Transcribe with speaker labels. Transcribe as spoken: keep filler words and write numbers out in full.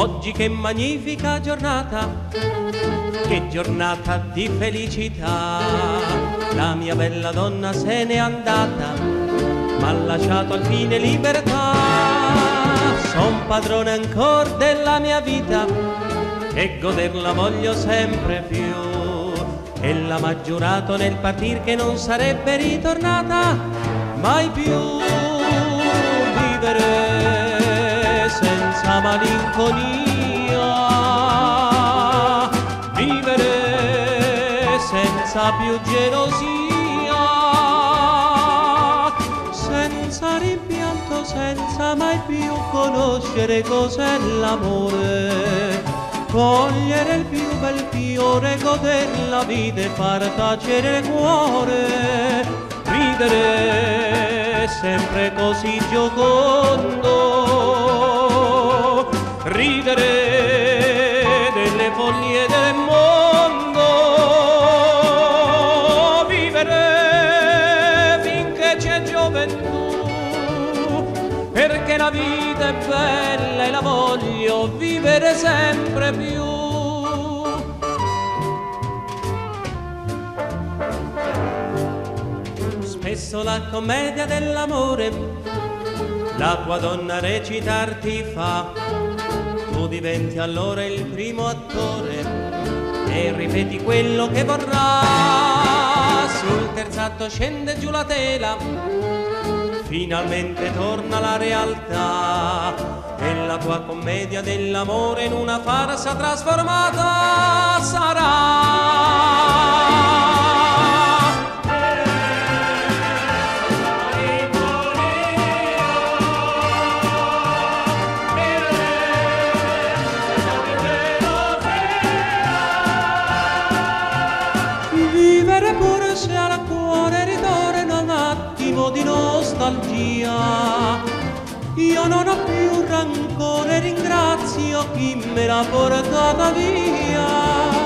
Speaker 1: Oggi che magnifica giornata, che giornata di felicità. La mia bella donna se n'è andata, m'ha lasciato al fine libertà. Son padrone ancor della mia vita e goderla voglio sempre più. Ella m'ha giurato nel partir che non sarebbe ritornata mai più. Vivere senza malinconia, vivere senza più gelosia, senza rimpianto, senza mai più conoscere cos'è l'amore. Cogliere il più bel fiore, goder la vita e far tacere il cuore. Ridere sempre così giocondo, ridere delle follie del mondo, vivere finché c'è gioventù, perché la vita è bella e la voglio vivere sempre più. Spesso la commedia dell'amore la tua donna recitarti fa. Tu diventi allora il primo attore e ripeti quello che vorrà. Sul terzo atto scende giù la tela, finalmente torna la realtà e la tua commedia dell'amore in una farsa trasformata sarà. Vivere pure se al cuore ritorna un attimo di nostalgia. Io non ho più rancore, ringrazio chi me l'ha portata via.